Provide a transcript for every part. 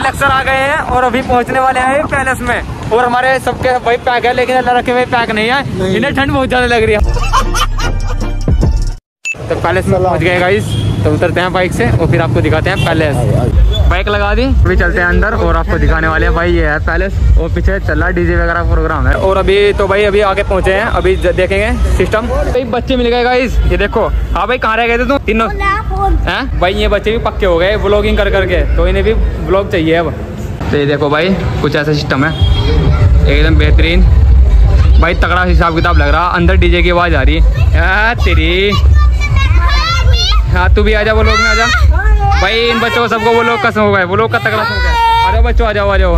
Lecture आ गए हैं और अभी पहुंचने वाले हैं पैलेस में। और हमारे सबके भाई पैक है, लेकिन अल्लाह रखे हुए पैक नहीं है, इन्हें ठंड बहुत ज्यादा लग रही है। तो पैलेस में पहुंच गए गाइस, तो उतरते हैं बाइक से और फिर आपको दिखाते हैं पैलेस। बाइक लगा दी, अभी चलते हैं अंदर और आपको दिखाने वाले हैं भाई ये है पैलेस। और पीछे चल रहा डीजे वगैरह प्रोग्राम है। और अभी तो भाई अभी आगे पहुंचे हैं, अभी देखेंगे सिस्टम। भाई बच्चे मिल गए गाइस, ये देखो। हाँ भाई, कहाँ रह गए थे तुम तीनों? हैं भाई, ये बच्चे भी पक्के हो गए व्लॉगिंग कर करके, तो इन्हें भी व्लॉग चाहिए अब। तो ये देखो भाई, कुछ ऐसा सिस्टम है एकदम बेहतरीन भाई, तगड़ा हिसाब किताब लग रहा। अंदर डीजे की आवाज आ रही है तेरी। हाँ तू भी आजा वो लोग में, आजा भाई। इन बच्चों को सबको वो लोग का शौक है, वो लोग का तगड़ा शौक है। आ जाओ बच्चों, आ जाओ आ जाओ।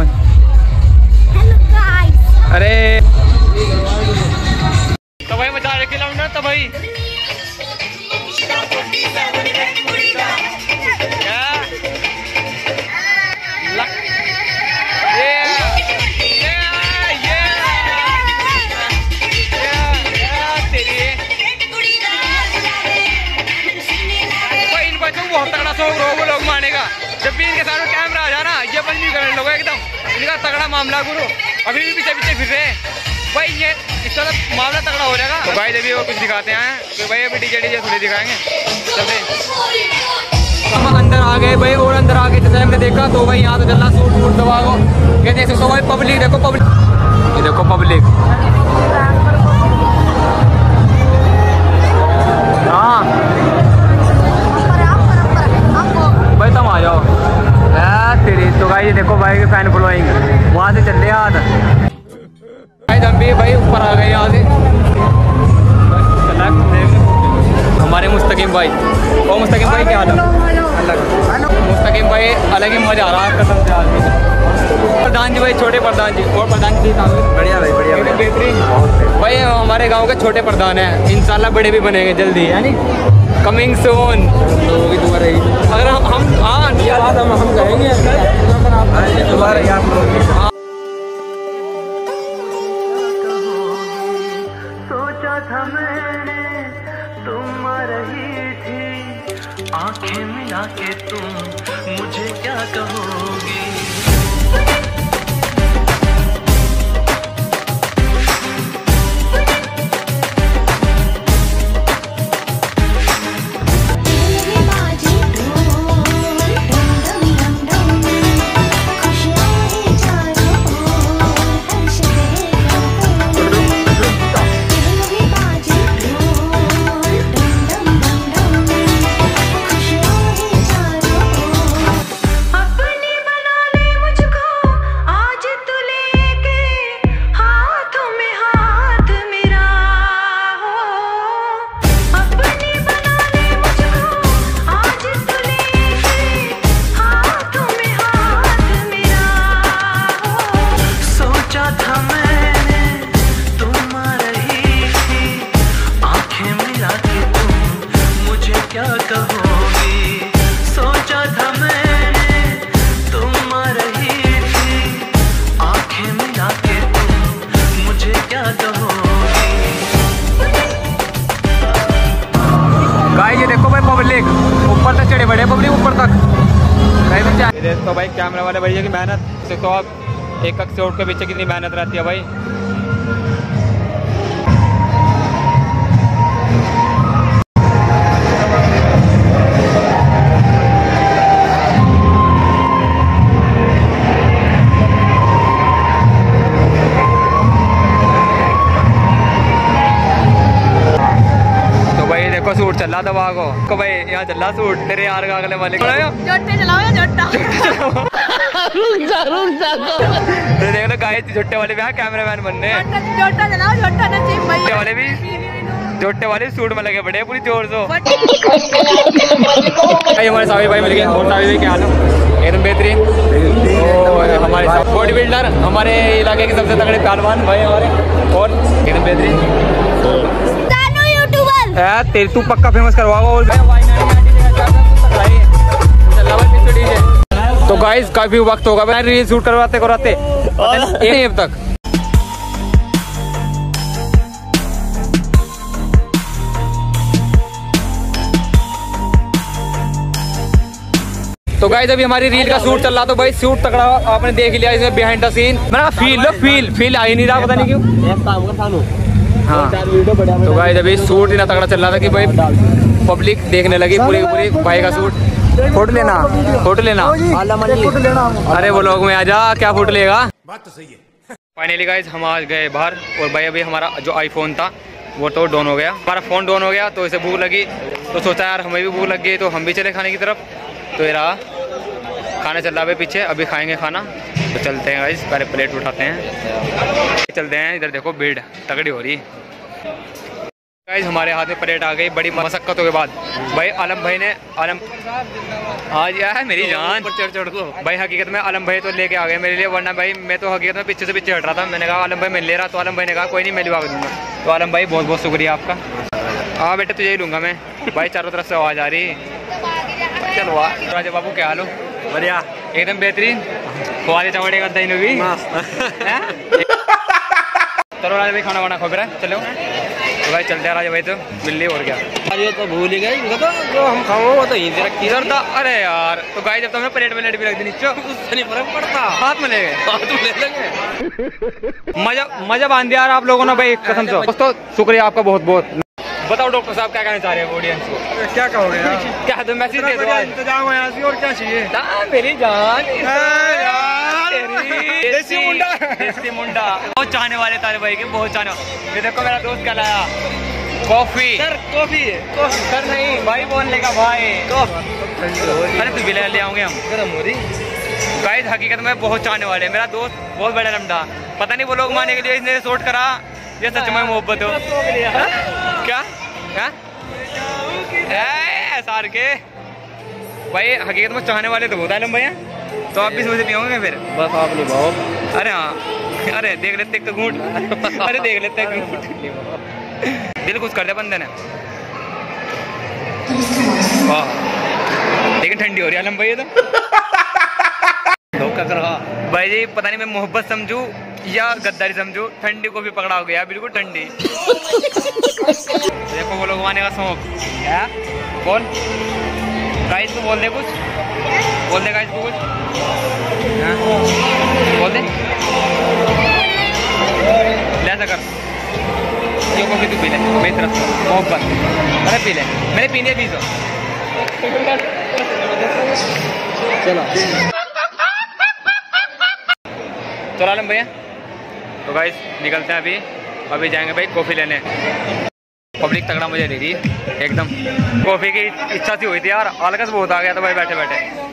अरे तो भाई मजा रहे खिलाऊंगा तो भाई। बहुत तगड़ा शौक वो लोग मानेगा। जब भी इनके सामने कैमरा आ जाना, ये बंद नहीं करने लोग एकदम। इनका तगड़ा मामला गुरु, अभी भी पीछे पीछे फिर रहे भाई। ये इस तरह मामला तगड़ा हो जाएगा। तो भाई जब भी वो कुछ दिखाते हैं तो भाई अभी डीजे थोड़ी दिखाएंगे। हम अंदर आ गए भाई, और अंदर आके जैसे हमने देखा तो भाई यहाँ तो चलना सूट दबा को। ये देख सकते हो भाई, पब्लिक देखो, पब्लिक ये देखो पब्लिक। हाँ भाई तुम आ जाओ तेरी। तो भाई ये देखो भाई फैन फॉलोइंग वहाँ से चल रहे हाथ भाई। हम भी भाई ऊपर आ गए यहाँ से। हमारे मुस्तकीम भाई, वो मुस्तकीम भाई क्या हाल है? मुस्तकीम भाई अलग ही मजा आ रहा है कसम से। आज प्रधान जी भाई, छोटे प्रधान जी। और प्रधान जी बढ़िया भाई, बढ़िया बेहतरीन भाई। हमारे गाँव के छोटे प्रधान हैं, इंशाल्लाह बड़े भी बनेंगे जल्दी, है नी, कमिंग सून। अगर हम हाँ ये बात हम कहेंगे दोबारा यार। सोचा था मैंने तुम आ रही थी, आंखें मिला के तुम मुझे क्या कहोगी। ऊपर तक चढ़े बड़े पब्लिक ऊपर तक। तो भाई कैमरा वाले भैया की मेहनत से तो आप एक शॉट के पीछे कितनी मेहनत रहती है भाई। सूट चल रहा था वहाँ को भाई, यहाँ चल रहा सूट तेरे यार का अगले वाले जोटे चलाओ या जोटा। रुक जा तो देख लो गाइस, जोटे वाले भी कैमरामैन बनने। जोटा चलाओ, जोटा नसीब भाई वाले भी, जोटे वाले सूट में लगे बड़े पूरी जोर से। भाई हमारे साबिर भाई मिल गए। और साबिर भाई क्या हाल है? एकदम बेहतरीन। हमारे बॉडी बिल्डर, हमारे इलाके के सबसे तगड़े पहलवान भाई हमारे, और एकदम बेहतरीन। तेरी तू पक्का फेमस करवाओ। और तो गाइस काफी वक्त होगा मैं रील शूट करवाते कराते अब तक। तो गाइस अभी हमारी रील का शूट चल रहा, तो भाई शूट तगड़ा आपने देख लिया इसमें बिहाइंड द सीन। मैं फील आ ही नहीं रहा, पता नहीं क्यों। हाँ तो गाइस अभी शूट इतना तगड़ा चल रहा था कि भाई पब्लिक देखने लगी पूरी पूरी भाई का शूट। फोटो लेना अरे वो लोग में आजा, क्या फोटो लेगा। बात तो सही है। फाइनली गाइस हम आज गए बाहर और भाई अभी हमारा जो आईफोन था वो तो डाउन हो गया, हमारा फ़ोन डाउन हो गया। तो इसे भूख लगी तो सोचा यार हमें भी भूख लग गई तो हम भी चले खाने की तरफ। तो ये रहा खाना चल रहा है पीछे, अभी खाएंगे खाना। तो चलते हैं गाइस, पहले प्लेट उठाते हैं, चलते हैं। इधर देखो भीड़ तगड़ी हो रही है गाइस। हमारे हाथ में प्लेट आ गई बड़ी मशक्कतों के बाद। भाई आलम भाई ने आज यार है मेरी जान चढ़ को भाई, हकीकत में आलम भाई तो लेके आ गए मेरे लिए, वरना भाई मैं तो हकीकत में पीछे से पीछे हट रहा था। मैंने कहा आलम भाई मैं ले रहा, तो आलम भाई ने कहा कोई नहीं मैं लिवा दूंगा। तो आलम भाई बहुत बहुत शुक्रिया आपका। हाँ बेटा तुझे ही लूँगा मैं। भाई चारों तरफ से आवाज़ आ रही। चलो राजा बाबू क्या हाल हो? बढ़िया एकदम बेहतरीन। खुआ चवड़े का दही भी। चलो राजा भाई खाना वाना खो रहा है, चलो तो भाई चलते हैं राजा भाई। तो बिल्ली और क्या ये तो भूल ही गई, तो जो हम खाओ वो तो यहीं से रखी इधर था। अरे यार तो गाइस जब तुमने प्लेट भी रख दी नीचे, उससे नहीं फर्क पड़ता, हाथ में ले गए, हाथ में ले लेंगे। मजा बांध दिया यार आप लोगों ने भाई, कसम से। दोस्तों शुक्रिया आपका बहुत बहुत। बताओ डॉक्टर साहब क्या कहना चाह रहे हैं ऑडियंस को? क्या कहोगे यार? क्या तो मैसेज दे दो, इंतजाम है यहाँ से और क्या चाहिए। मेरी जान देसी मुंडा बहुत चाहने वाले तारे भाई के, बहुत चाहने। ये देखो मेरा दोस्त क्या लाया, कॉफी। सर कॉफी सर नहीं भाई बोलने का भाई। अरे तू भी ले आओगे हम गर्म हो रही। गाइस हकीकत में बहुत चाहने वाले, मेरा दोस्त बहुत बड़ा लम्डा। पता नहीं वो लोग माने के लिए इसने शूट करा, ये सच में मोहब्बत हो क्या? सार के भाई हकीकत में चाहने वाले तो बहुत आलम भैया। तो आप भी समझ पियोगे फिर? बस आप नहीं भाव। अरे हाँ अरे देख लेते एक घूंट। अरे देख लेते एक घूंट, दिल खुश कर दे बंदे ने। वाह लेकिन ठंडी हो रही है आलम भैया तो। धोखा कर भाई जी, पता नहीं मैं मोहब्बत समझूं या गद्दारी समझूं, ठंडी को भी पकड़ा हो गया बिल्कुल ठंडी। देखो वो लोग आने का शौक क्या बोल। गाइस को बोल दे कुछ, बोल दे गाइस को कुछ, बोल दे ले ऐसा कर। ये कॉफी तू पी ले मेरी तरफ से मोहब्बत। अरे पी ले, मैंने पीने भी तो। चलो तो आलम भैया तो गाइस निकलते हैं अभी जाएंगे भाई कॉफ़ी लेने। पब्लिक तगड़ा मुझे दे रही एकदम। कॉफ़ी की इच्छा सी हुई थी यार, आलकस बहुत आ गया था भाई बैठे बैठे।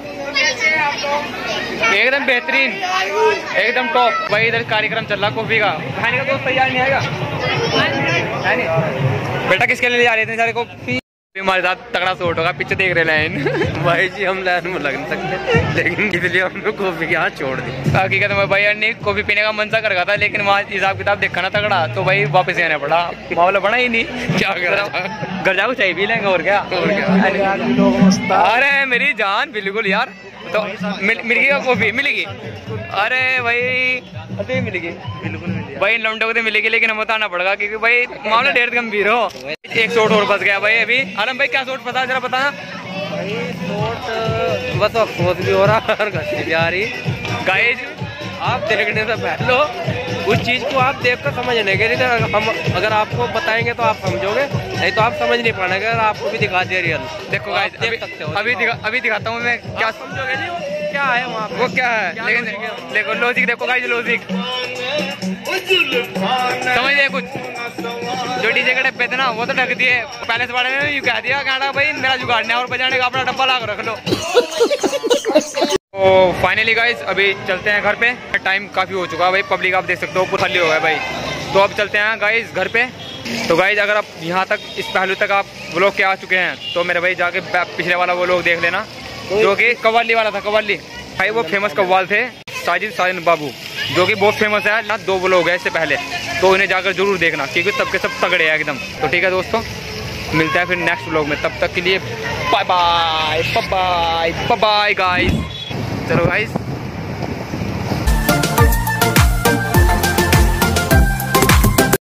एकदम बेहतरीन एकदम टॉप भाई। इधर कार्यक्रम चल रहा कॉफ़ी का, खाने का दोस्त तैयार नहीं आएगा है नहीं बेटा? किसके लिए जा रहे थे सारे कॉफ़ी? हमारे साथ तगड़ा शॉट होगा, पीछे देख रहे लाइन। भाई जी हम लाइन में लग नहीं सकते, लेकिन इसलिए हमने कॉफी के हाथ छोड़ दी। हकीकत में भाई यार नहीं कॉफी पीने का मन सा कर रहा था, लेकिन वहाँ हिसाब किताब देखा ना तगड़ा, तो भाई वापस आना पड़ा। मामला बना ही नहीं, क्या घर जाओ चाय पी लेंगे और क्या। अरे मेरी जान बिल्कुल यार, तो मिलेगी कॉफी मिलेगी। अरे भाई मिलेगी बिल्कुल भाई, लौंडों को तो मिलेगी, लेकिन हमें बताना पड़ेगा क्योंकि भाई मामला ढेर गंभीर हो। एक शॉट और फंस गया भाई अभी। आलम भाई क्या शॉट फंसा जरा बताना भाई। शॉट बस अफसोस भी हो रहा और घसी भी आ रही। गाइस आप देखने से पहले उस चीज को आप देख कर समझने के लिए हम अगर आपको बताएंगे तो आप समझोगे, नहीं तो आप समझ नहीं पाएंगे। अगर आपको भी दिखा दे रियल देखो गाइस अभी दिखाता हूँ मैं, क्या समझोगे नहीं वो क्या है वहाँ वो क्या है। लेकिन देखो लॉजिक देखो गाइस, लॉजिक समझिए कुछ। जो डीजे के डब्बे थे ना वो तो ढक दिए, पैलेस वाले ने यूँ कह दिया कहना भाई मेरा जुगाड़ना है और बजाने का अपना डब्बा ला कर रख लो। तो फाइनली गाइस अभी चलते हैं घर पे, टाइम काफ़ी हो चुका है भाई। पब्लिक आप देख सकते हो पूरा खाली हो गया भाई। तो अब चलते हैं गाइस घर पे। तो गाइस अगर आप यहाँ तक इस पहलू तक आप व्लॉग के आ चुके हैं तो मेरे भाई जाके पिछले वाला व्लॉग देख लेना, जो कि कव्वाली वाला था। कव्वाली भाई वो फेमस कव्वाल थे साजिद बाबू, जो कि बहुत फेमस है ना। 2 व्लॉग है इससे पहले, तो इन्हें जाकर जरूर देखना क्योंकि सबके सब तगड़े हैं एकदम। तो ठीक है दोस्तों, मिलता है फिर नेक्स्ट व्लॉग में, तब तक के लिए bye bye bye bye guys. चलो गाइस